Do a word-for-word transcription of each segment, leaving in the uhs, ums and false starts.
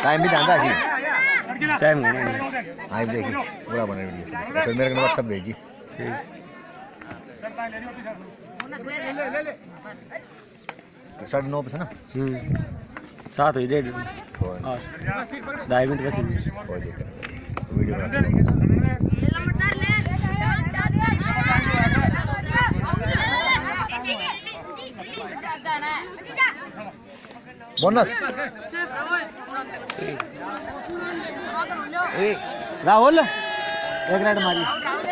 Time भी ध्यान रखिए। टाइम हाँ देखिए पूरा बना वीडियो फिर मेरे को व्हाट्सएप भेजिए। साढ़े नौ पे ना सात हुई डेढ़ ढाई मिनट बचे वीडियो बना बोनस राहुल एक राइड मारी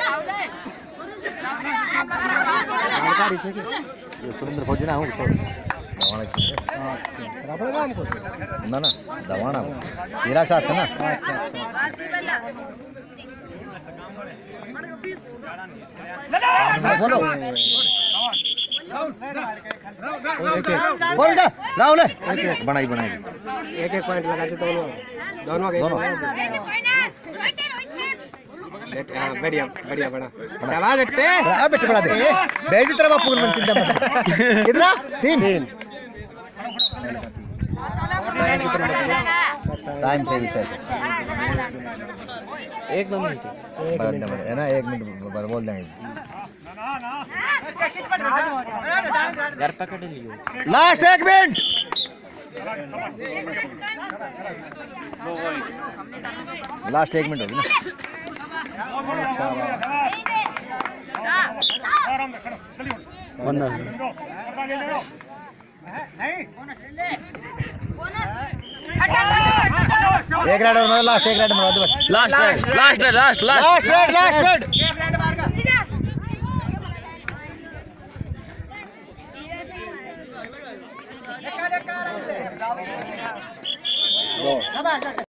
सुरेंद्र फौजी ना हूँ ना ना जवाना हूँ तेरा साथ है ना। बोलो बोल जा राहुल बनाई बनाई एक एक पॉइंट लगा के दोनों दोनों दोनों बढ़िया बढ़िया बड़ा शाबाश बेटे अब बेटे बड़ा दे भेज तेरा बापू को चिंता मत कितना तीन टाइम सही सही एक दो मिनट है ना एक मिनट बोल देंगे घर पकड़ लियो लास्ट एक मिनट लास्ट एक मिनट होगी ना। एक राइड और लास्ट एक राइड मारो बस last last last last last ride last ride